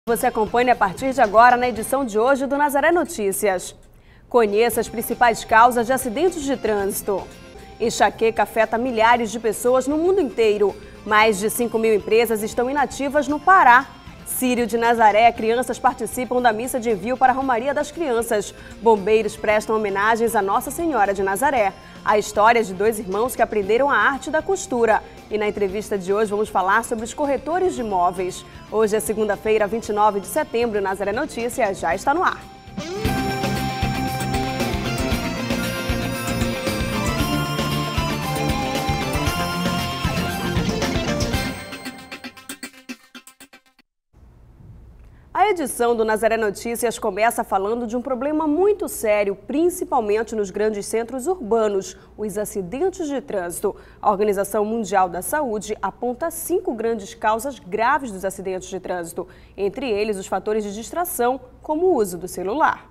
Você acompanha a partir de agora na edição de hoje do Nazaré Notícias. Conheça as principais causas de acidentes de trânsito. Enxaqueca afeta milhares de pessoas no mundo inteiro. Mais de 5.000 empresas estão inativas no Pará. Círio de Nazaré, crianças participam da missa de envio para a Romaria das Crianças. Bombeiros prestam homenagens a Nossa Senhora de Nazaré. A história de dois irmãos que aprenderam a arte da costura. E na entrevista de hoje vamos falar sobre os corretores de imóveis. Hoje é segunda-feira, 29 de setembro, e Nazaré Notícias já está no ar. A edição do Nazaré Notícias começa falando de um problema muito sério, principalmente nos grandes centros urbanos, os acidentes de trânsito. A Organização Mundial da Saúde aponta 5 grandes causas graves dos acidentes de trânsito, entre eles os fatores de distração, como o uso do celular.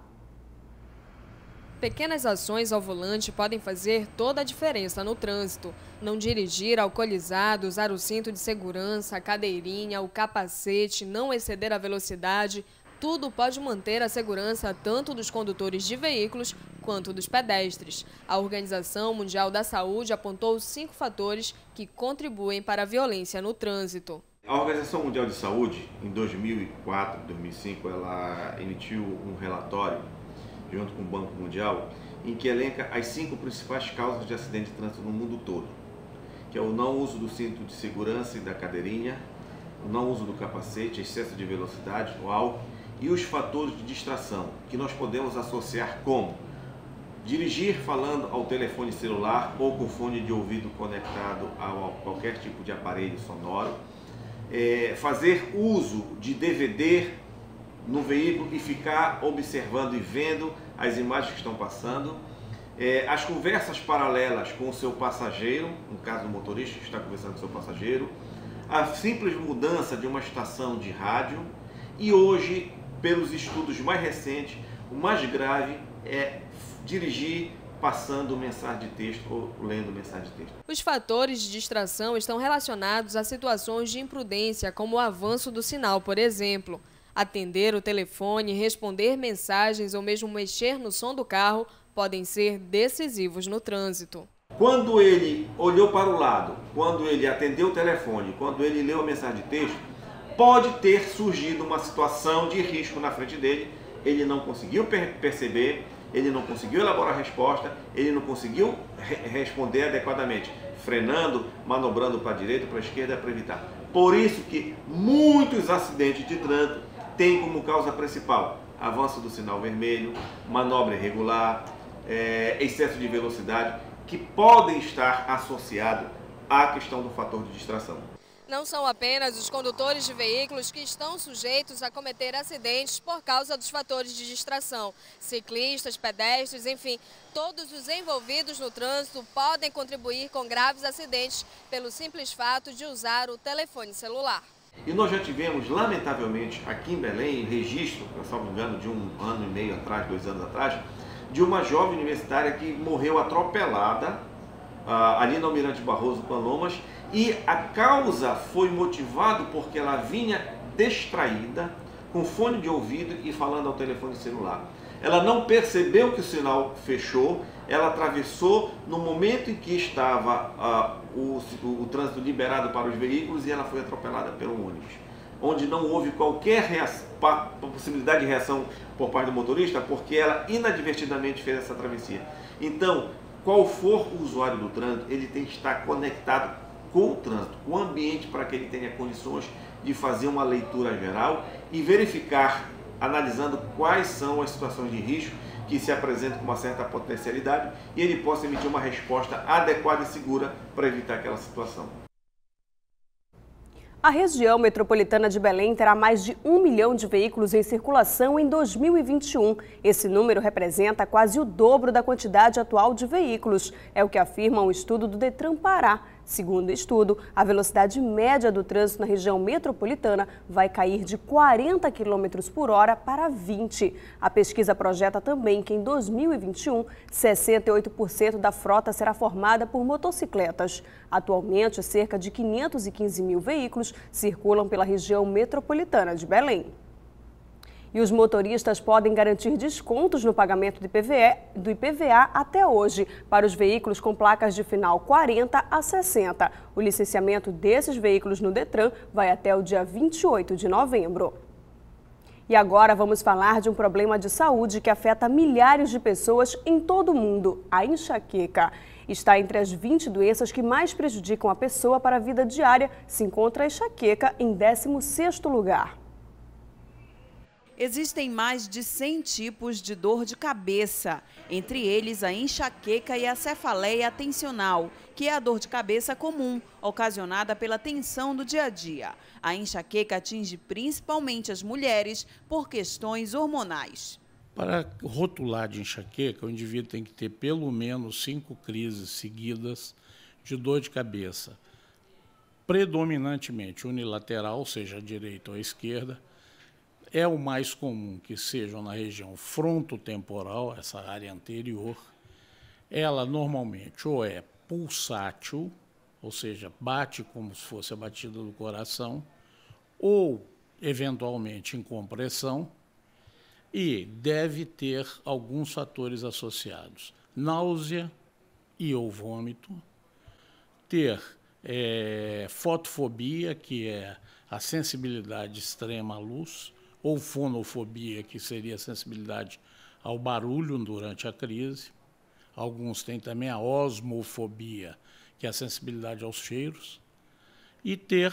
Pequenas ações ao volante podem fazer toda a diferença no trânsito. Não dirigir alcoolizado, usar o cinto de segurança, a cadeirinha, o capacete, não exceder a velocidade, tudo pode manter a segurança tanto dos condutores de veículos quanto dos pedestres. A Organização Mundial da Saúde apontou 5 fatores que contribuem para a violência no trânsito. A Organização Mundial de Saúde, em 2004, 2005, ela emitiu um relatório junto com o Banco Mundial, em que elenca as 5 principais causas de acidente de trânsito no mundo todo, que é o não uso do cinto de segurança e da cadeirinha, o não uso do capacete, excesso de velocidade, o álcool e os fatores de distração, que nós podemos associar como dirigir falando ao telefone celular ou com fone de ouvido conectado a qualquer tipo de aparelho sonoro, fazer uso de DVD no veículo e ficar observando e vendo as imagens que estão passando, as conversas paralelas com o seu passageiro, no caso do motorista que está conversando com o seu passageiro, a simples mudança de uma estação de rádio e hoje, pelos estudos mais recentes, o mais grave é dirigir passando mensagem de texto ou lendo mensagem de texto. Os fatores de distração estão relacionados a situações de imprudência, como o avanço do sinal, por exemplo. Atender o telefone, responder mensagens ou mesmo mexer no som do carro podem ser decisivos no trânsito. Quando ele olhou para o lado, quando ele atendeu o telefone, quando ele leu a mensagem de texto, pode ter surgido uma situação de risco na frente dele, ele não conseguiu perceber, ele não conseguiu elaborar a resposta, ele não conseguiu responder adequadamente, frenando, manobrando para a direita, para a esquerda para evitar. Por isso que muitos acidentes de trânsito tem como causa principal avanço do sinal vermelho, manobra irregular, excesso de velocidade, que podem estar associados à questão do fator de distração. Não são apenas os condutores de veículos que estão sujeitos a cometer acidentes por causa dos fatores de distração. Ciclistas, pedestres, enfim, todos os envolvidos no trânsito podem contribuir com graves acidentes pelo simples fato de usar o telefone celular. E nós já tivemos, lamentavelmente, aqui em Belém, registro, se não me engano, de 1 ano e meio atrás, 2 anos atrás, de uma jovem universitária que morreu atropelada ali no Almirante Barroso, Palomas, e a causa foi motivada porque ela vinha distraída, com fone de ouvido e falando ao telefone celular. Ela não percebeu que o sinal fechou, ela atravessou no momento em que estava o trânsito liberado para os veículos e ela foi atropelada pelo ônibus, onde não houve qualquer possibilidade de reação por parte do motorista, porque ela inadvertidamente fez essa travessia. Então, qual for o usuário do trânsito, ele tem que estar conectado com o trânsito, com o ambiente, para que ele tenha condições de fazer uma leitura geral e verificar, analisando quais são as situações de risco que se apresentam com uma certa potencialidade e ele possa emitir uma resposta adequada e segura para evitar aquela situação. A região metropolitana de Belém terá mais de 1 milhão de veículos em circulação em 2021. Esse número representa quase o dobro da quantidade atual de veículos. É o que afirma um estudo do Detran Pará. Segundo o estudo, a velocidade média do trânsito na região metropolitana vai cair de 40 km por hora para 20. A pesquisa projeta também que em 2021, 68% da frota será formada por motocicletas. Atualmente, cerca de 515 mil veículos circulam pela região metropolitana de Belém. E os motoristas podem garantir descontos no pagamento do IPVA até hoje, para os veículos com placas de final 40 a 60. O licenciamento desses veículos no Detran vai até o dia 28 de novembro. E agora vamos falar de um problema de saúde que afeta milhares de pessoas em todo o mundo, a enxaqueca. Está entre as 20 doenças que mais prejudicam a pessoa para a vida diária, se encontra a enxaqueca em 16º lugar. Existem mais de 100 tipos de dor de cabeça, entre eles a enxaqueca e a cefaleia tensional, que é a dor de cabeça comum, ocasionada pela tensão do dia a dia. A enxaqueca atinge principalmente as mulheres por questões hormonais. Para rotular de enxaqueca, o indivíduo tem que ter pelo menos 5 crises seguidas de dor de cabeça, predominantemente unilateral, seja à direita ou à esquerda. É o mais comum que sejam na região frontotemporal, essa área anterior. Ela normalmente ou é pulsátil, ou seja, bate como se fosse a batida do coração, ou eventualmente em compressão, e deve ter alguns fatores associados: náusea e ou vômito, ter fotofobia, que é a sensibilidade extrema à luz, ou fonofobia, que seria a sensibilidade ao barulho durante a crise. Alguns têm também a osmofobia, que é a sensibilidade aos cheiros, e ter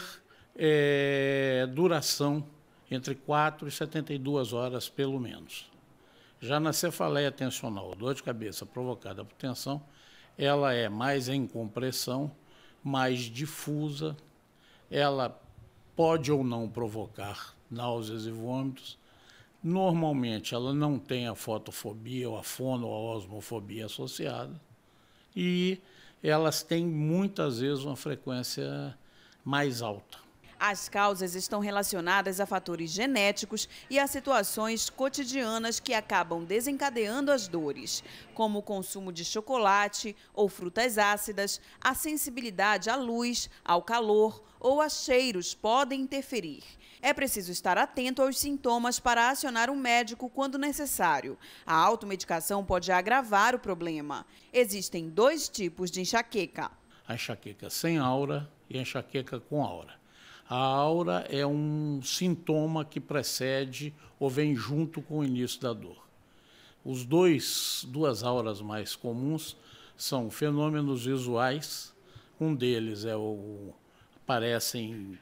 duração entre 4 e 72 horas, pelo menos. Já na cefaleia tensional, dor de cabeça provocada por tensão, ela é mais em compressão, mais difusa, ela pode ou não provocar náuseas e vômitos. Normalmente ela não tem a fotofobia ou a fono ou a osmofobia associada, e elas têm muitas vezes uma frequência mais alta. As causas estão relacionadas a fatores genéticos e a situações cotidianas que acabam desencadeando as dores, como o consumo de chocolate ou frutas ácidas, a sensibilidade à luz, ao calor ou a cheiros podem interferir. É preciso estar atento aos sintomas para acionar um médico quando necessário. A automedicação pode agravar o problema. Existem 2 tipos de enxaqueca: a enxaqueca sem aura e a enxaqueca com aura. A aura é um sintoma que precede ou vem junto com o início da dor. Duas auras mais comuns são fenômenos visuais. Um deles aparecem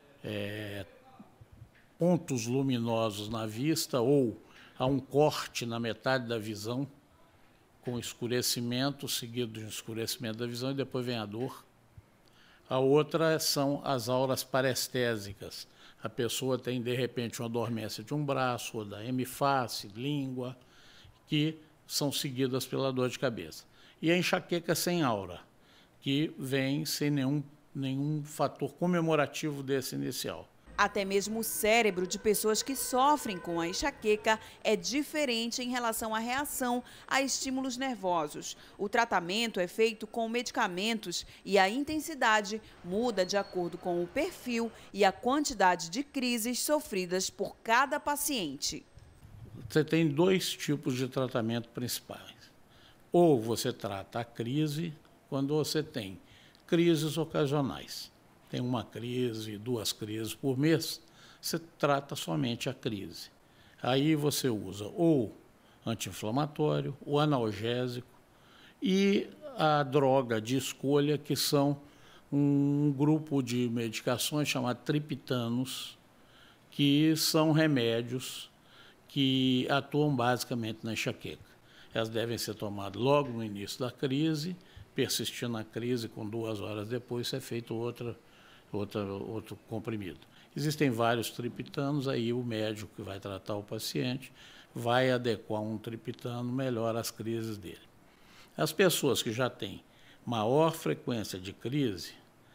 pontos luminosos na vista, ou há um corte na metade da visão, com escurecimento, seguido de um escurecimento da visão, e depois vem a dor. A outra são as auras parestésicas. A pessoa tem, de repente, uma dormência de um braço, ou da hemiface, língua, que são seguidas pela dor de cabeça. E a enxaqueca sem aura, que vem sem nenhum fator comemorativo desse inicial. Até mesmo o cérebro de pessoas que sofrem com a enxaqueca é diferente em relação à reação a estímulos nervosos. O tratamento é feito com medicamentos e a intensidade muda de acordo com o perfil e a quantidade de crises sofridas por cada paciente. Você tem 2 tipos de tratamento principais. Ou você trata a crise quando você tem crises ocasionais. Tem 1 crise, 2 crises por mês, você trata somente a crise. Aí você usa ou anti-inflamatório, o analgésico e a droga de escolha, que são um grupo de medicações chamado triptanos, que são remédios que atuam basicamente na enxaqueca. Elas devem ser tomadas logo no início da crise, persistir na crise, com 2 horas depois é feito outro comprimido. Existem vários triptanos, aí o médico que vai tratar o paciente vai adequar um triptano melhor às crises dele. As pessoas que já têm maior frequência de crise,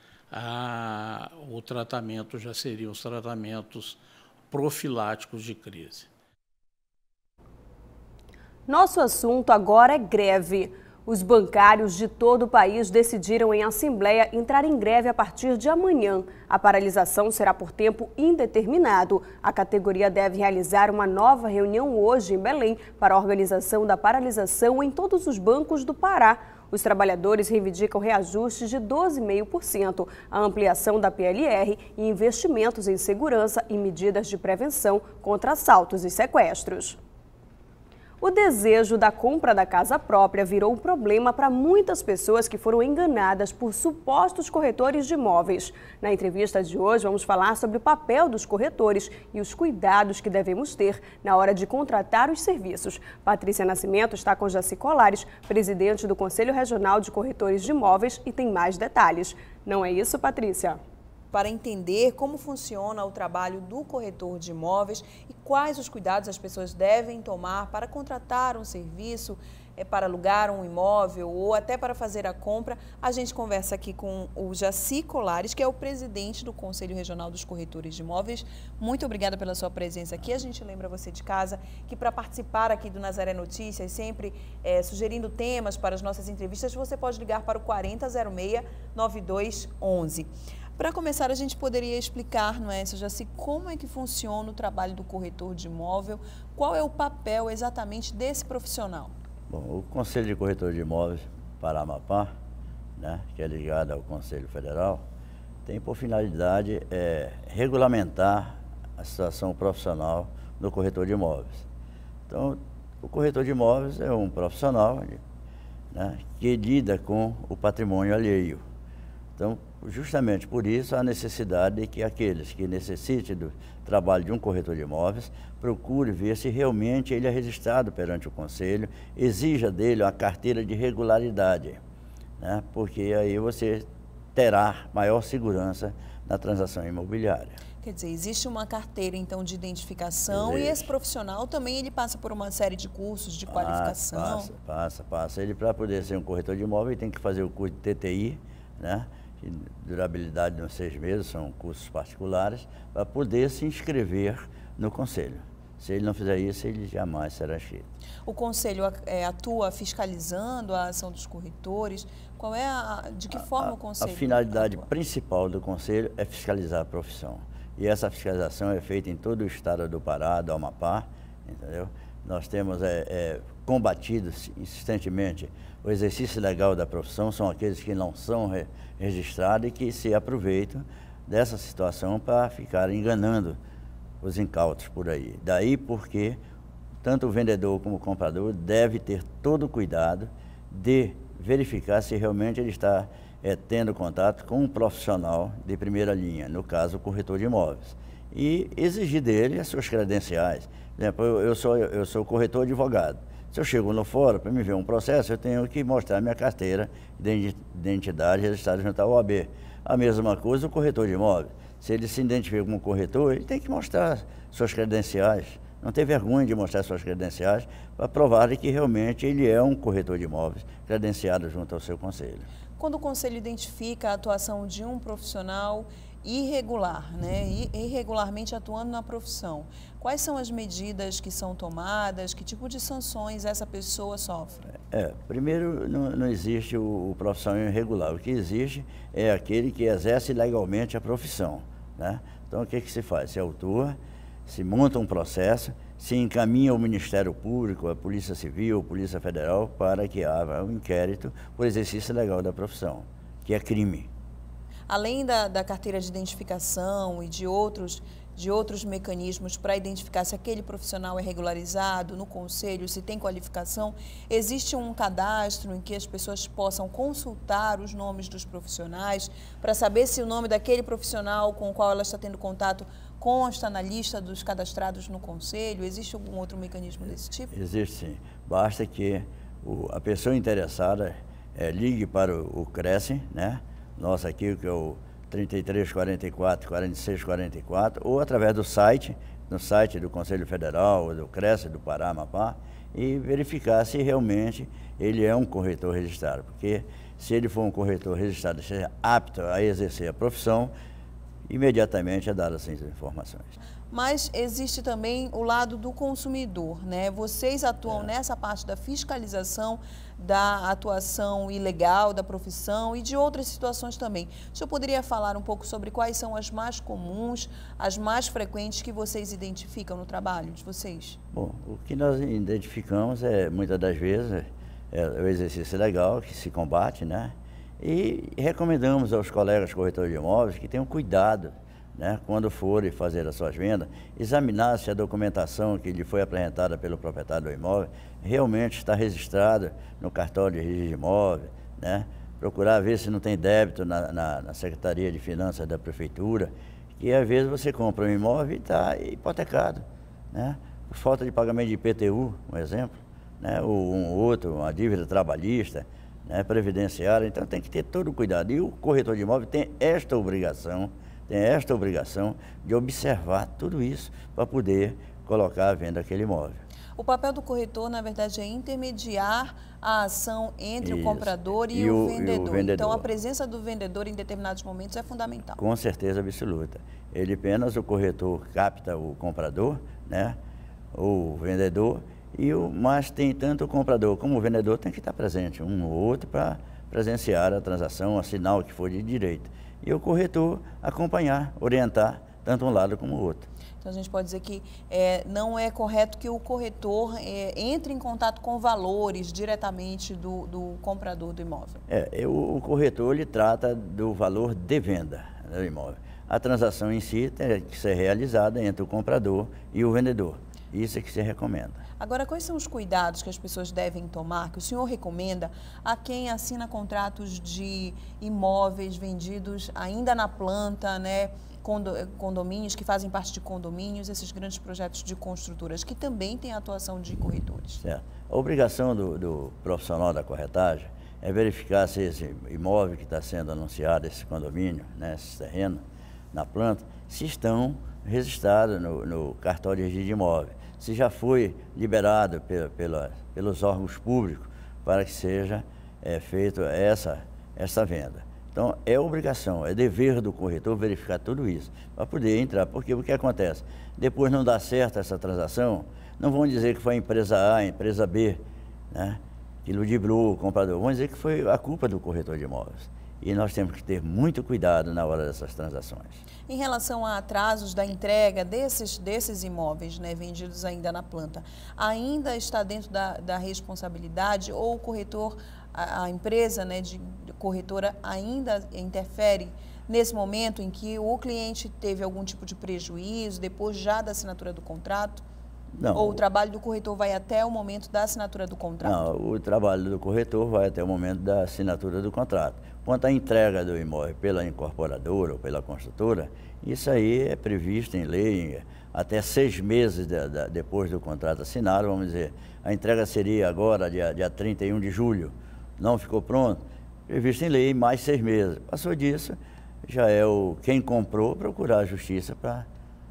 o tratamento já seriam os tratamentos profiláticos de crise. Nosso assunto agora é greve. Os bancários de todo o país decidiram em assembleia entrar em greve a partir de amanhã. A paralisação será por tempo indeterminado. A categoria deve realizar uma nova reunião hoje em Belém para a organização da paralisação em todos os bancos do Pará. Os trabalhadores reivindicam reajustes de 12,5%, a ampliação da PLR e investimentos em segurança e medidas de prevenção contra assaltos e sequestros. O desejo da compra da casa própria virou um problema para muitas pessoas que foram enganadas por supostos corretores de imóveis. Na entrevista de hoje, vamos falar sobre o papel dos corretores e os cuidados que devemos ter na hora de contratar os serviços. Patrícia Nascimento está com Jaci Colares, presidente do Conselho Regional de Corretores de Imóveis, e tem mais detalhes. Não é isso, Patrícia? Para entender como funciona o trabalho do corretor de imóveis e quais os cuidados as pessoas devem tomar para contratar um serviço, para alugar um imóvel ou até para fazer a compra, a gente conversa aqui com o Jaci Colares, que é o presidente do Conselho Regional dos Corretores de Imóveis. Muito obrigada pela sua presença aqui. A gente lembra você de casa que para participar aqui do Nazaré Notícias, sempre sugerindo temas para as nossas entrevistas, você pode ligar para o 4006-9211. Para começar, a gente poderia explicar, não é, Jaci, como é que funciona o trabalho do corretor de imóvel? Qual é o papel exatamente desse profissional? Bom, o Conselho de Corretor de Imóveis Pará-Amapá, né, que é ligado ao Conselho Federal, tem por finalidade regulamentar a situação profissional do corretor de imóveis. Então, o corretor de imóveis é um profissional, né, que lida com o patrimônio alheio. Então, justamente por isso, a necessidade de que aqueles que necessitem do trabalho de um corretor de imóveis procure ver se realmente ele é registrado perante o Conselho, exija dele uma carteira de regularidade, né? Porque aí você terá maior segurança na transação imobiliária. Quer dizer, existe uma carteira, então, de identificação e esse profissional também ele passa por uma série de cursos de qualificação? Passa. Ele, para poder ser um corretor de imóvel, ele tem que fazer o curso de TTI, né? De durabilidade de uns 6 meses, são cursos particulares, para poder se inscrever no Conselho. Se ele não fizer isso, ele jamais será inscrito. O Conselho atua fiscalizando a ação dos corretores? Qual é de que forma o Conselho A finalidade atua? Principal do Conselho é fiscalizar a profissão. E essa fiscalização é feita em todo o estado do Pará, do Amapá, entendeu? Nós temos combatido insistentemente o exercício legal da profissão, são aqueles que não são registrados e que se aproveitam dessa situação para ficar enganando os incautos por aí. Daí porque tanto o vendedor como o comprador deve ter todo o cuidado de verificar se realmente ele está tendo contato com um profissional de primeira linha, no caso o corretor de imóveis, e exigir dele as suas credenciais. Por exemplo, eu sou corretor advogado. Se eu chego no fórum para me ver um processo, eu tenho que mostrar minha carteira de identidade registrada junto à OAB. A mesma coisa o corretor de imóveis. Se ele se identifica como corretor, ele tem que mostrar suas credenciais. Não tem vergonha de mostrar suas credenciais para provar que realmente ele é um corretor de imóveis credenciado junto ao seu conselho. Quando o Conselho identifica a atuação de um profissional irregular, né, irregularmente atuando na profissão, quais são as medidas que são tomadas, que tipo de sanções essa pessoa sofre? Primeiro, não existe o profissional irregular. O que existe é aquele que exerce legalmente a profissão, né? Então, o que se faz? Se autua, se monta um processo, se encaminha ao Ministério Público, a Polícia Civil, a Polícia Federal, para que haja um inquérito por exercício legal da profissão, que é crime. Além da carteira de identificação e de outros mecanismos para identificar se aquele profissional é regularizado no Conselho, se tem qualificação, existe um cadastro em que as pessoas possam consultar os nomes dos profissionais para saber se o nome daquele profissional com o qual ela está tendo contato consta na lista dos cadastrados no Conselho? Existe algum outro mecanismo desse tipo? Existe sim. Basta que a pessoa interessada ligue para o CRECE, né? Nosso aqui, que é o 3344-4644, ou através do site, no site do Conselho Federal, do CRECE, do Pará-Amapá, e verificar se realmente ele é um corretor registrado. Porque se ele for um corretor registrado e seja apto a exercer a profissão, imediatamente é dada essas informações. mas existe também o lado do consumidor, né? Vocês atuam nessa parte da fiscalização, da atuação ilegal da profissão e de outras situações também. O senhor poderia falar um pouco sobre quais são as mais comuns, as mais frequentes que vocês identificam no trabalho de vocês? Bom, o que nós identificamos muitas das vezes, é o exercício legal que se combate, né? E recomendamos aos colegas corretores de imóveis que tenham cuidado, né, quando forem fazer as suas vendas, examinar se a documentação que lhe foi apresentada pelo proprietário do imóvel realmente está registrada no cartório de registro de imóvel, né? Procurar ver se não tem débito na Secretaria de Finanças da Prefeitura, que às vezes você compra um imóvel e está hipotecado, né? Por falta de pagamento de IPTU, um exemplo, né? Ou uma dívida trabalhista, né? Previdenciária, então tem que ter todo o cuidado. E o corretor de imóvel tem esta obrigação de observar tudo isso para poder colocar à venda aquele imóvel. O papel do corretor, na verdade, é intermediar a ação entre o comprador e o vendedor. Então, a presença do vendedor em determinados momentos é fundamental. Com certeza absoluta. Ele apenas, o corretor capta o comprador, né, o vendedor, mas tem tanto o comprador como o vendedor tem que estar presente, um ou outro, para presenciar a transação, assinar o que for de direito. E o corretor acompanhar, orientar, tanto um lado como o outro. Então, a gente pode dizer que não é correto que o corretor entre em contato com valores diretamente do comprador do imóvel. O corretor ele trata do valor de venda do imóvel. A transação em si tem que ser realizada entre o comprador e o vendedor. Isso é que se recomenda. Agora, quais são os cuidados que as pessoas devem tomar, que o senhor recomenda a quem assina contratos de imóveis vendidos ainda na planta, né? Condomínios, que fazem parte de condomínios, esses grandes projetos de construtoras, que também têm a atuação de corretores? Certo. A obrigação do profissional da corretagem é verificar se esse imóvel que está sendo anunciado, esse condomínio, né, esse terreno, na planta, se estão registrados no cartório de registro de imóvel, se já foi liberado pelos órgãos públicos para que seja feita essa venda. Então, é obrigação, é dever do corretor verificar tudo isso, para poder entrar, porque o que acontece? Depois não dá certo essa transação, não vão dizer que foi a empresa A, a empresa B, né, que ludibriou o comprador, vão dizer que foi a culpa do corretor de imóveis. E nós temos que ter muito cuidado na hora dessas transações. Em relação a atrasos da entrega desses imóveis, né, vendidos ainda na planta, ainda está dentro da responsabilidade ou o corretor, a empresa, né, de corretora ainda interfere nesse momento em que o cliente teve algum tipo de prejuízo depois já da assinatura do contrato? Não. Ou o trabalho do corretor vai até o momento da assinatura do contrato? Não, o trabalho do corretor vai até o momento da assinatura do contrato. Quanto à entrega do imóvel pela incorporadora ou pela construtora, isso aí é previsto em lei, até 6 meses depois do contrato assinado, vamos dizer. A entrega seria agora, dia 31 de julho, não ficou pronto, previsto em lei, mais 6 meses. Passou disso, já é quem comprou procurar a justiça para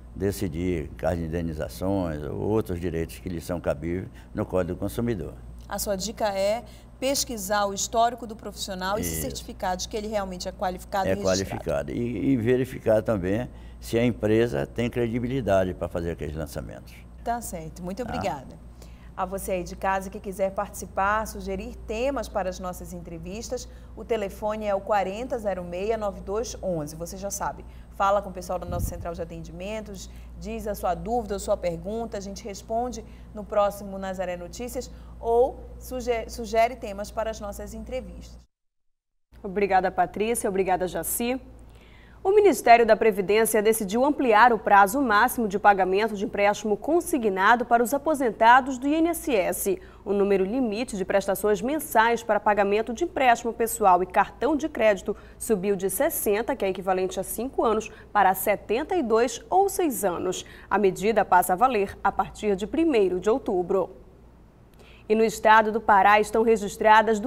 decidir caso de indenizações ou outros direitos que lhe são cabíveis no Código do Consumidor. A sua dica é pesquisar o histórico do profissional e se certificar de que ele realmente é qualificado e registrado. É qualificado. E verificar também se a empresa tem credibilidade para fazer aqueles lançamentos. Tá certo. Muito obrigada. A você aí de casa que quiser participar, sugerir temas para as nossas entrevistas, o telefone é o 4006-9211. Você já sabe, fala com o pessoal da nossa central de atendimentos, diz a sua dúvida, a sua pergunta, a gente responde no próximo Nazaré Notícias ou sugere temas para as nossas entrevistas. Obrigada, Patrícia. Obrigada, Jaci. O Ministério da Previdência decidiu ampliar o prazo máximo de pagamento de empréstimo consignado para os aposentados do INSS. O número limite de prestações mensais para pagamento de empréstimo pessoal e cartão de crédito subiu de 60, que é equivalente a 5 anos, para 72 ou 6 anos. A medida passa a valer a partir de 1º de outubro. E no estado do Pará estão registradas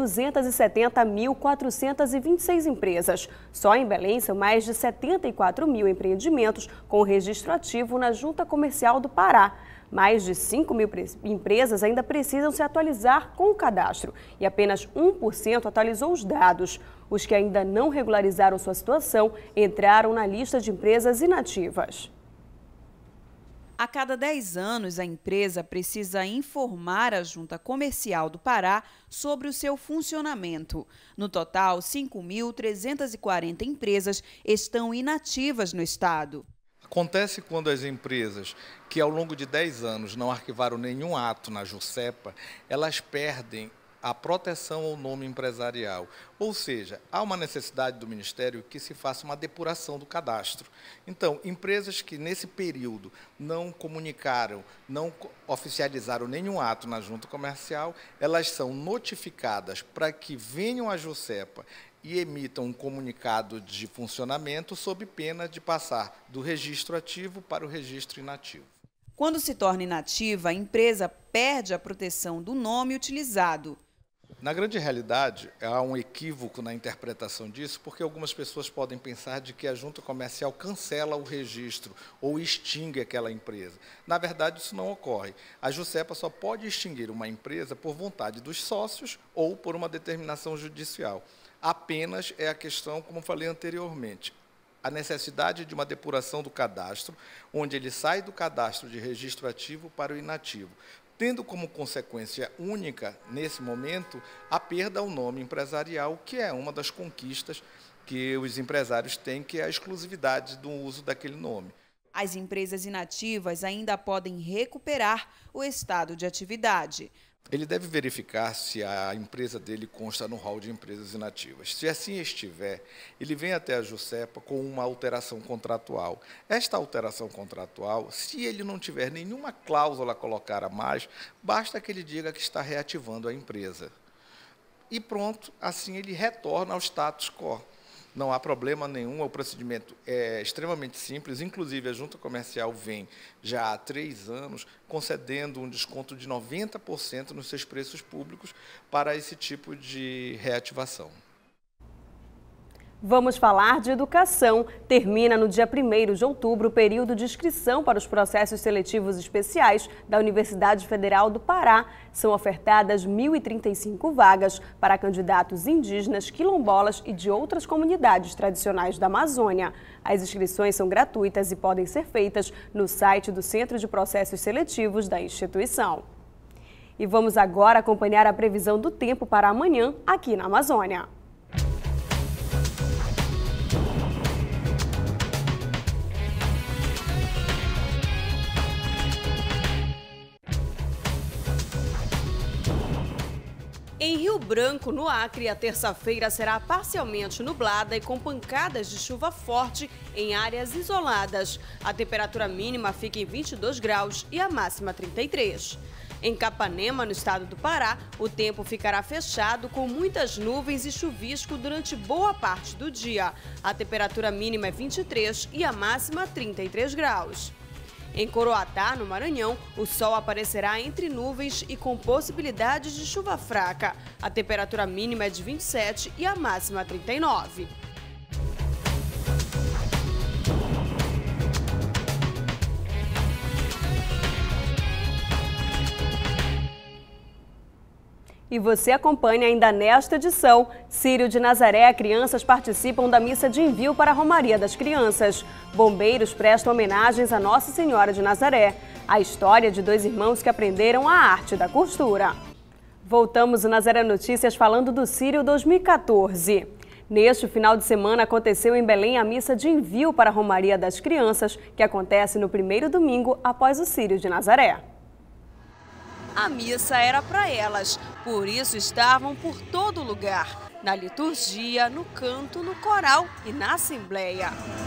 270.426 empresas. Só em Belém são mais de 74 mil empreendimentos com registro ativo na Junta Comercial do Pará. Mais de 5 mil empresas ainda precisam se atualizar com o cadastro e apenas 1% atualizou os dados. Os que ainda não regularizaram sua situação entraram na lista de empresas inativas. A cada 10 anos, a empresa precisa informar a Junta Comercial do Pará sobre o seu funcionamento. No total, 5.340 empresas estão inativas no estado. Acontece quando as empresas que ao longo de 10 anos não arquivaram nenhum ato na JUSEPA, elas perdem a proteção ao nome empresarial. Ou seja, há uma necessidade do Ministério que se faça uma depuração do cadastro. Então, empresas que nesse período não comunicaram, não oficializaram nenhum ato na junta comercial, elas são notificadas para que venham à JUSEPA e emitam um comunicado de funcionamento sob pena de passar do registro ativo para o registro inativo. Quando se torna inativa, a empresa perde a proteção do nome utilizado. Na grande realidade, há um equívoco na interpretação disso, porque algumas pessoas podem pensar de que a junta comercial cancela o registro ou extingue aquela empresa. Na verdade, isso não ocorre. A JUSEPA só pode extinguir uma empresa por vontade dos sócios ou por uma determinação judicial. Apenas é a questão, como falei anteriormente, a necessidade de uma depuração do cadastro, onde ele sai do cadastro de registro ativo para o inativo, tendo como consequência única, nesse momento, a perda ao nome empresarial, que é uma das conquistas que os empresários têm, que é a exclusividade do uso daquele nome. As empresas inativas ainda podem recuperar o estado de atividade. Ele deve verificar se a empresa dele consta no rol de empresas inativas. Se assim estiver, ele vem até a JUSEPA com uma alteração contratual. Esta alteração contratual, se ele não tiver nenhuma cláusula a colocar a mais, basta que ele diga que está reativando a empresa. E pronto, assim ele retorna ao status quo. Não há problema nenhum, o procedimento é extremamente simples, inclusive a Junta Comercial vem já há 3 anos concedendo um desconto de 90% nos seus preços públicos para esse tipo de reativação. Vamos falar de educação. Termina no dia 1º de outubro o período de inscrição para os processos seletivos especiais da Universidade Federal do Pará. São ofertadas 1.035 vagas para candidatos indígenas, quilombolas e de outras comunidades tradicionais da Amazônia. As inscrições são gratuitas e podem ser feitas no site do Centro de Processos Seletivos da instituição. E vamos agora acompanhar a previsão do tempo para amanhã aqui na Amazônia. Em Rio Branco, no Acre, a terça-feira será parcialmente nublada e com pancadas de chuva forte em áreas isoladas. A temperatura mínima fica em 22 graus e a máxima 33. Em Capanema, no estado do Pará, o tempo ficará fechado com muitas nuvens e chuvisco durante boa parte do dia. A temperatura mínima é 23 e a máxima 33 graus. Em Coroatá, no Maranhão, o sol aparecerá entre nuvens e com possibilidade de chuva fraca. A temperatura mínima é de 27 e a máxima 39. E você acompanha ainda nesta edição. Círio de Nazaré, crianças participam da missa de envio para a Romaria das Crianças. Bombeiros prestam homenagens a Nossa Senhora de Nazaré. A história de 2 irmãos que aprenderam a arte da costura. Voltamos no Nazaré Notícias falando do Círio 2014. Neste final de semana aconteceu em Belém a missa de envio para a Romaria das Crianças, que acontece no primeiro domingo após o Círio de Nazaré. A missa era para elas, por isso estavam por todo lugar, na liturgia, no canto, no coral e na assembleia.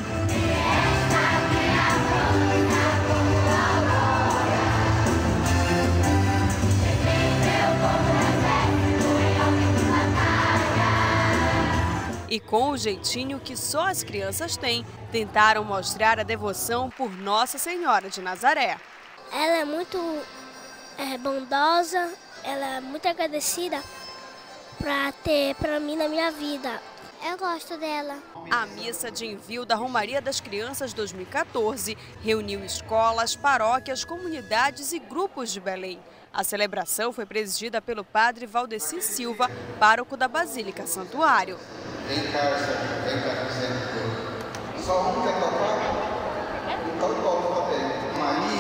E com o jeitinho que só as crianças têm, tentaram mostrar a devoção por Nossa Senhora de Nazaré. Ela é muito bondosa, ela é muito agradecida para mim na minha vida. Eu gosto dela. A missa de envio da Romaria das Crianças 2014 reuniu escolas, paróquias, comunidades e grupos de Belém. A celebração foi presidida pelo padre Valdeci Silva, pároco da Basílica Santuário. Em casa, só um quer tocar, então toca também. Maria.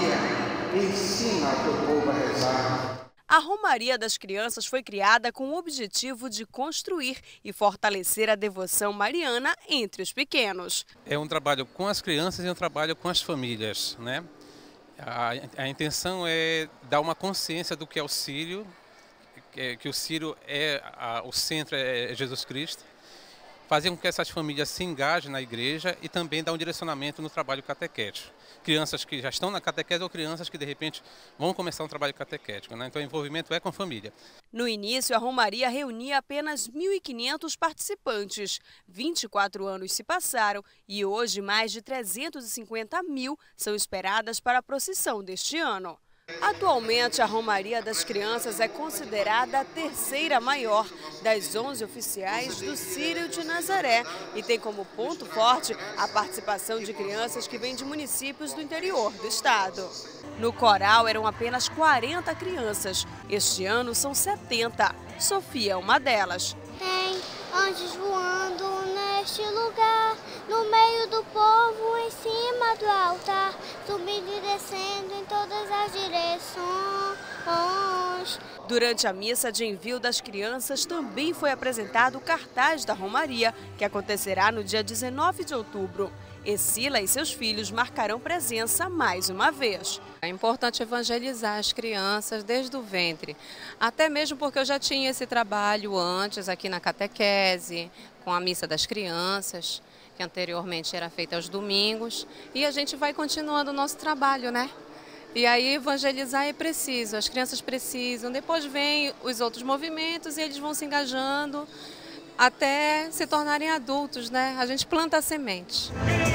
Maria, ensina o teu povo a rezar. A Romaria das Crianças foi criada com o objetivo de construir e fortalecer a devoção mariana entre os pequenos. É um trabalho com as crianças e um trabalho com as famílias, né? A intenção é dar uma consciência do que é o Sírio, que o Sírio o centro é Jesus Cristo, fazer com que essas famílias se engajem na igreja e também dar um direcionamento no trabalho catequético. Crianças que já estão na catequese ou crianças que de repente vão começar um trabalho catequético, né? Então o envolvimento é com a família. No início, a Romaria reunia apenas 1.500 participantes. 24 anos se passaram e hoje mais de 350 mil são esperadas para a procissão deste ano. Atualmente, a Romaria das Crianças é considerada a terceira maior das 11 oficiais do Círio de Nazaré e tem como ponto forte a participação de crianças que vêm de municípios do interior do estado. No coral eram apenas 40 crianças, este ano são 70. Sofia é uma delas. Tem anjos voando neste lugar, no meio do povo, em cima do altar, subindo e descendo em todas as direções. Durante a missa de envio das crianças também foi apresentado o cartaz da Romaria, que acontecerá no dia 19 de outubro. Escila e seus filhos marcarão presença mais uma vez. É importante evangelizar as crianças desde o ventre, até mesmo porque eu já tinha esse trabalho antes aqui na catequese, com a missa das crianças, que anteriormente era feita aos domingos, e a gente vai continuando o nosso trabalho, né? E aí evangelizar é preciso, as crianças precisam, depois vem os outros movimentos e eles vão se engajando até se tornarem adultos, né? A gente planta a semente.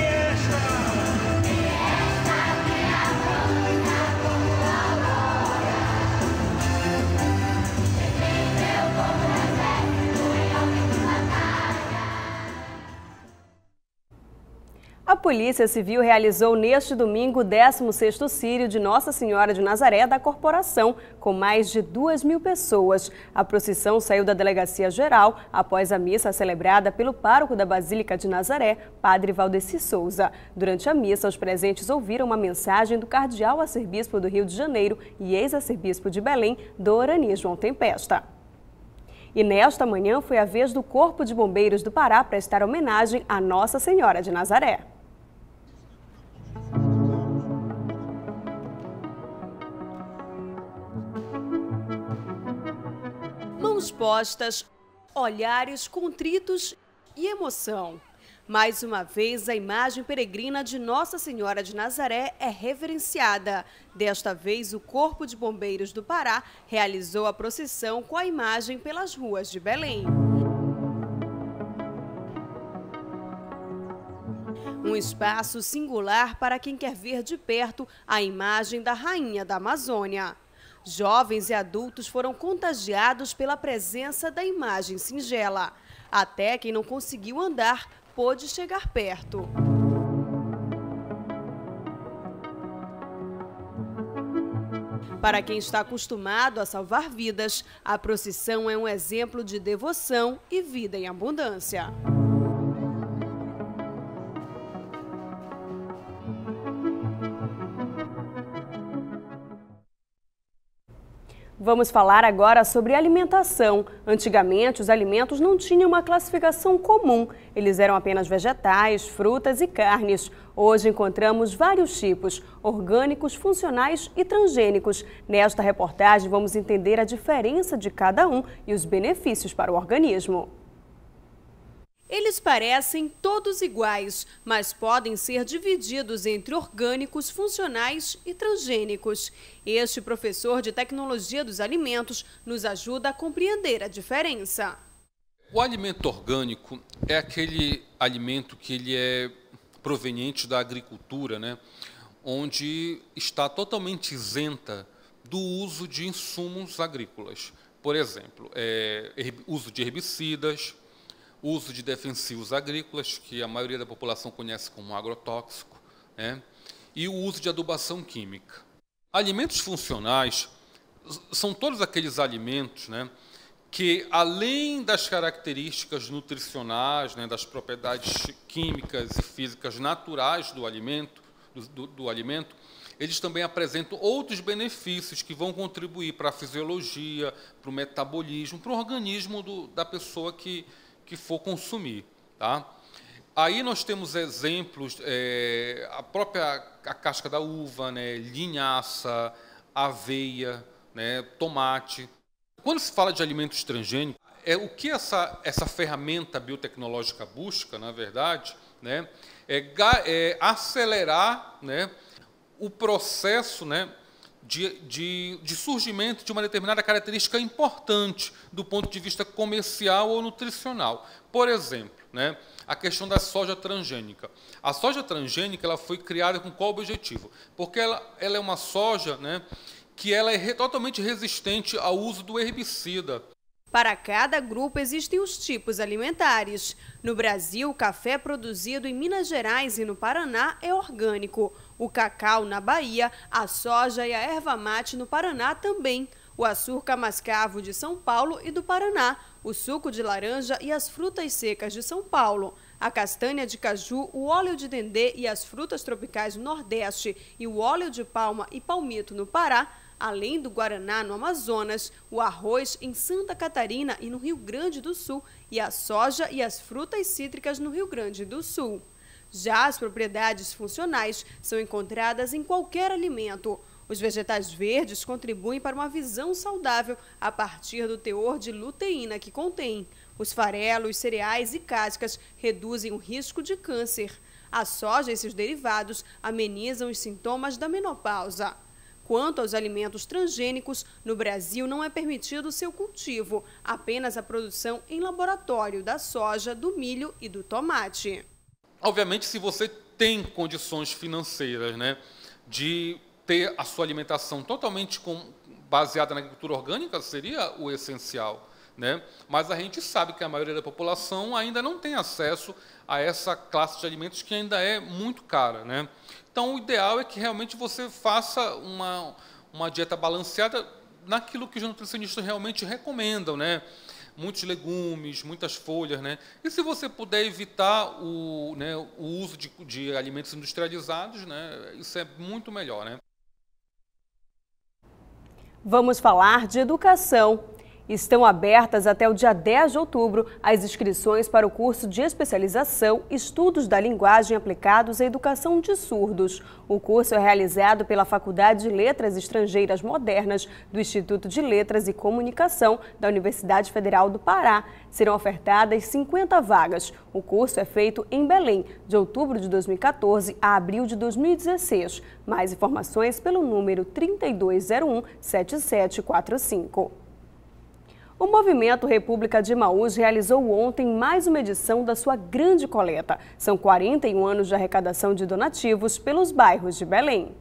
A Polícia Civil realizou neste domingo o 16º Círio de Nossa Senhora de Nazaré da Corporação, com mais de 2.000 pessoas. A procissão saiu da Delegacia Geral após a missa celebrada pelo pároco da Basílica de Nazaré, Padre Valdeci Souza. Durante a missa, os presentes ouviram uma mensagem do cardeal arcebispo do Rio de Janeiro e ex-arcebispo de Belém, Dorani João Tempesta. E nesta manhã foi a vez do Corpo de Bombeiros do Pará prestar homenagem a Nossa Senhora de Nazaré. Mãos postas, olhares contritos e emoção. Mais uma vez, a imagem peregrina de Nossa Senhora de Nazaré é reverenciada. Desta vez, o Corpo de Bombeiros do Pará realizou a procissão com a imagem pelas ruas de Belém. Um espaço singular para quem quer ver de perto a imagem da Rainha da Amazônia. Jovens e adultos foram contagiados pela presença da imagem singela. Até quem não conseguiu andar pôde chegar perto. Para quem está acostumado a salvar vidas, a procissão é um exemplo de devoção e vida em abundância. Vamos falar agora sobre alimentação. Antigamente, os alimentos não tinham uma classificação comum. Eles eram apenas vegetais, frutas e carnes. Hoje encontramos vários tipos, orgânicos, funcionais e transgênicos. Nesta reportagem, vamos entender a diferença de cada um e os benefícios para o organismo. Eles parecem todos iguais, mas podem ser divididos entre orgânicos, funcionais e transgênicos. Este professor de tecnologia dos alimentos nos ajuda a compreender a diferença. O alimento orgânico é aquele alimento que ele é proveniente da agricultura, né? Onde está totalmente isenta do uso de insumos agrícolas. Por exemplo, uso de herbicidas, uso de defensivos agrícolas, que a maioria da população conhece como agrotóxico, né? E o uso de adubação química. Alimentos funcionais são todos aqueles alimentos, né, que, além das características nutricionais, né, das propriedades químicas e físicas naturais do alimento, eles também apresentam outros benefícios que vão contribuir para a fisiologia, para o metabolismo, para o organismo da pessoa que for consumir. Tá? Aí nós temos exemplos, a casca da uva, né, linhaça, aveia, né, tomate. Quando se fala de alimentos transgênicos, o que essa ferramenta biotecnológica busca, na verdade, né, é acelerar, né, o processo, né, de surgimento de uma determinada característica importante do ponto de vista comercial ou nutricional. Por exemplo, né, a questão da soja transgênica. A soja transgênica ela foi criada com qual objetivo? Porque ela é uma soja, né, que ela é totalmente resistente ao uso do herbicida. Para cada grupo existem os tipos alimentares. No Brasil, o café produzido em Minas Gerais e no Paraná é orgânico. O cacau na Bahia, a soja e a erva mate no Paraná também. O açúcar mascavo de São Paulo e do Paraná, o suco de laranja e as frutas secas de São Paulo, a castanha de caju, o óleo de dendê e as frutas tropicais do Nordeste e o óleo de palma e palmito no Pará, além do guaraná no Amazonas, o arroz em Santa Catarina e no Rio Grande do Sul e a soja e as frutas cítricas no Rio Grande do Sul. Já as propriedades funcionais são encontradas em qualquer alimento. Os vegetais verdes contribuem para uma visão saudável a partir do teor de luteína que contém. Os farelos, cereais e cascas reduzem o risco de câncer. A soja e seus derivados amenizam os sintomas da menopausa. Quanto aos alimentos transgênicos, no Brasil não é permitido seu cultivo, apenas a produção em laboratório da soja, do milho e do tomate. Obviamente, se você tem condições financeiras, né, de ter a sua alimentação totalmente baseada na agricultura orgânica, seria o essencial, né? Mas a gente sabe que a maioria da população ainda não tem acesso a essa classe de alimentos que ainda é muito cara, né? Então, o ideal é que realmente você faça uma dieta balanceada naquilo que os nutricionistas realmente recomendam, né? Muitos legumes, muitas folhas, né? E se você puder evitar o uso de alimentos industrializados, né? Isso é muito melhor, né? Vamos falar de educação. Estão abertas até o dia 10 de outubro as inscrições para o curso de especialização Estudos da Linguagem Aplicados à Educação de Surdos. O curso é realizado pela Faculdade de Letras Estrangeiras Modernas do Instituto de Letras e Comunicação da Universidade Federal do Pará. Serão ofertadas 50 vagas. O curso é feito em Belém, de outubro de 2014 a abril de 2016. Mais informações pelo número 3201-7745. O Movimento República de Emaús realizou ontem mais uma edição da sua grande coleta. São 41 anos de arrecadação de donativos pelos bairros de Belém.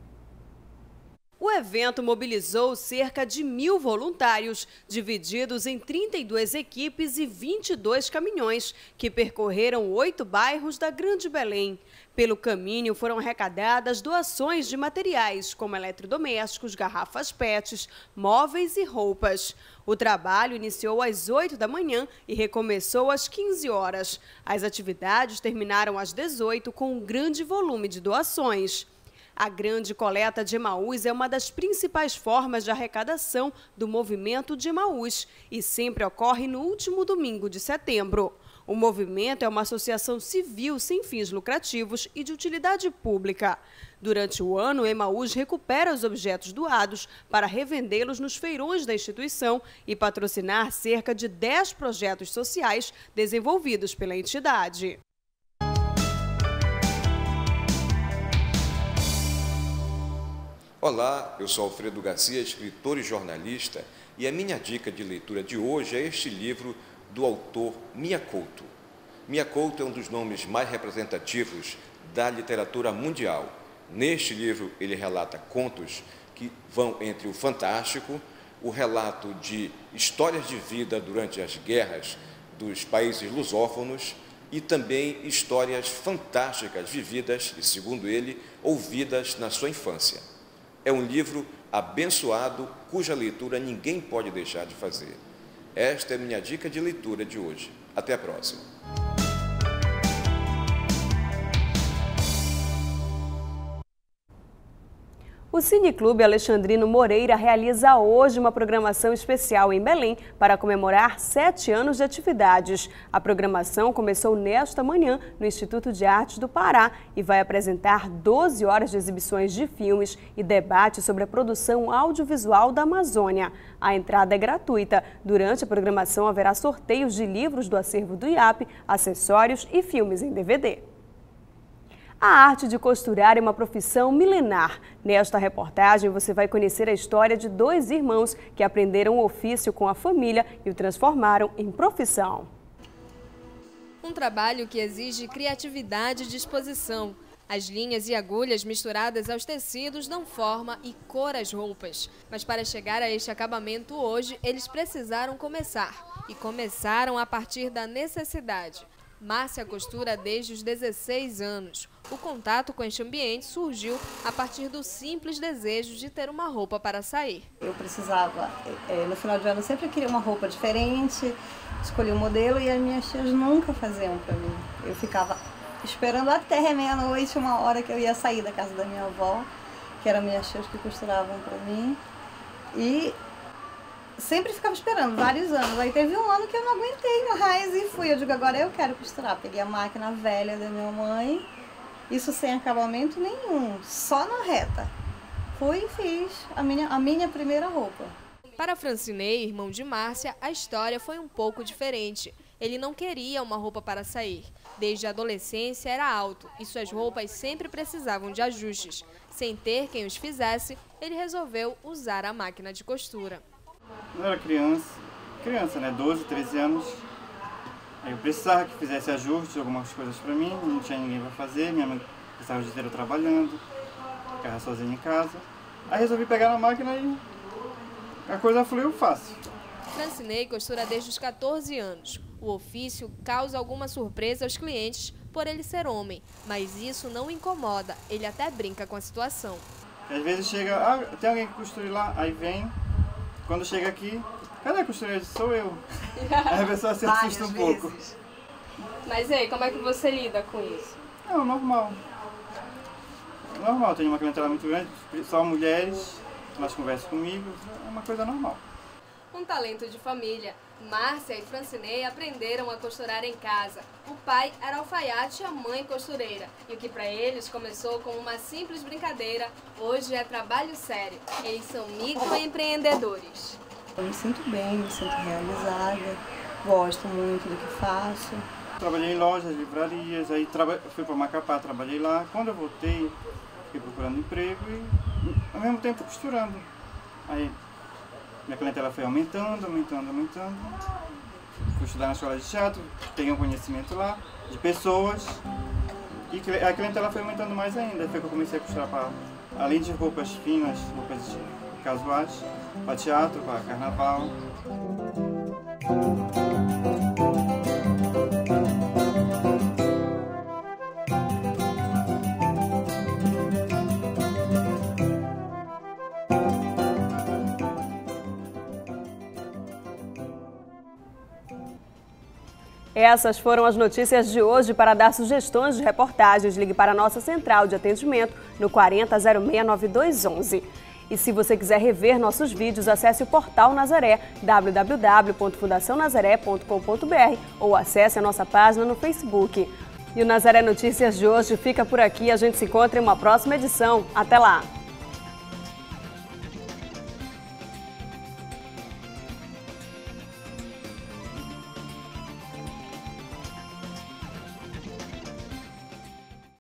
O evento mobilizou cerca de 1.000 voluntários, divididos em 32 equipes e 22 caminhões, que percorreram 8 bairros da Grande Belém. Pelo caminho foram arrecadadas doações de materiais, como eletrodomésticos, garrafas PETs, móveis e roupas. O trabalho iniciou às 8 da manhã e recomeçou às 15 horas. As atividades terminaram às 18 com um grande volume de doações. A grande coleta de Emaús é uma das principais formas de arrecadação do movimento de Emaús e sempre ocorre no último domingo de setembro. O movimento é uma associação civil sem fins lucrativos e de utilidade pública. Durante o ano, o Emaús recupera os objetos doados para revendê-los nos feirões da instituição e patrocinar cerca de 10 projetos sociais desenvolvidos pela entidade. Olá, eu sou Alfredo Garcia, escritor e jornalista, e a minha dica de leitura de hoje é este livro do autor Mia Couto. Mia Couto é um dos nomes mais representativos da literatura mundial. Neste livro, ele relata contos que vão entre o fantástico, o relato de histórias de vida durante as guerras dos países lusófonos e também histórias fantásticas vividas e, segundo ele, ouvidas na sua infância. É um livro abençoado, cuja leitura ninguém pode deixar de fazer. Esta é a minha dica de leitura de hoje. Até a próxima. O Cineclube Alexandrino Moreira realiza hoje uma programação especial em Belém para comemorar 7 anos de atividades. A programação começou nesta manhã no Instituto de Artes do Pará e vai apresentar 12 horas de exibições de filmes e debate sobre a produção audiovisual da Amazônia. A entrada é gratuita. Durante a programação haverá sorteios de livros do acervo do IAP, acessórios e filmes em DVD. A arte de costurar é uma profissão milenar. Nesta reportagem você vai conhecer a história de 2 irmãos que aprenderam o ofício com a família e o transformaram em profissão. Um trabalho que exige criatividade e disposição. As linhas e agulhas misturadas aos tecidos dão forma e cor às roupas. Mas para chegar a este acabamento hoje, eles precisaram começar. E começaram a partir da necessidade. Márcia costura desde os 16 anos. O contato com este ambiente surgiu a partir do simples desejo de ter uma roupa para sair. Eu precisava, no final de ano, eu sempre queria uma roupa diferente, escolhi um modelo e as minhas tias nunca faziam para mim. Eu ficava esperando até meia-noite, uma hora que eu ia sair da casa da minha avó, que eram minhas tias que costuravam para mim, e sempre ficava esperando, vários anos. Aí teve um ano que eu não aguentei mais e fui. Eu digo, agora eu quero costurar. Peguei a máquina velha da minha mãe, isso sem acabamento nenhum, só na reta. Fui e fiz a minha primeira roupa. Para Francinei, irmão de Márcia, a história foi um pouco diferente. Ele não queria uma roupa para sair. Desde a adolescência era alto e suas roupas sempre precisavam de ajustes. Sem ter quem os fizesse, ele resolveu usar a máquina de costura. Quando eu era criança, né, 12, 13 anos, aí eu precisava que fizesse ajustes, algumas coisas para mim, não tinha ninguém para fazer, minha mãe precisava de inteiro trabalhando, ficava sozinha em casa. Aí resolvi pegar na máquina e a coisa fluiu fácil. Francinei costura desde os 14 anos. O ofício causa alguma surpresa aos clientes por ele ser homem, mas isso não o incomoda, ele até brinca com a situação. Às vezes chega, tem alguém que costure lá, aí vem. Quando chega aqui, cadê a costureira? Sou eu. Aí a pessoa se assusta um pouco. Mas e aí, como é que você lida com isso? Não, normal. Normal, tenho uma clientela muito grande, só mulheres, elas conversam comigo, é uma coisa normal. Um talento de família. Márcia e Francinei aprenderam a costurar em casa. O pai era alfaiate e a mãe costureira. E o que para eles começou como uma simples brincadeira, hoje é trabalho sério. Eles são microempreendedores. Eu me sinto bem, me sinto realizada, gosto muito do que faço. Trabalhei em lojas, livrarias, aí fui para Macapá, trabalhei lá. Quando eu voltei, fiquei procurando emprego e ao mesmo tempo costurando. Aí minha clientela foi aumentando. Fui estudar na escola de teatro, peguei um conhecimento lá de pessoas e a clientela foi aumentando mais ainda. Foi que eu comecei a costurar para, além de roupas finas, roupas casuais, para teatro, para carnaval. Essas foram as notícias de hoje. Para dar sugestões de reportagens, ligue para a nossa central de atendimento no 40069211. E se você quiser rever nossos vídeos, acesse o portal Nazaré, www.fundacionazaré.com.br ou acesse a nossa página no Facebook. E o Nazaré Notícias de hoje fica por aqui. A gente se encontra em uma próxima edição. Até lá!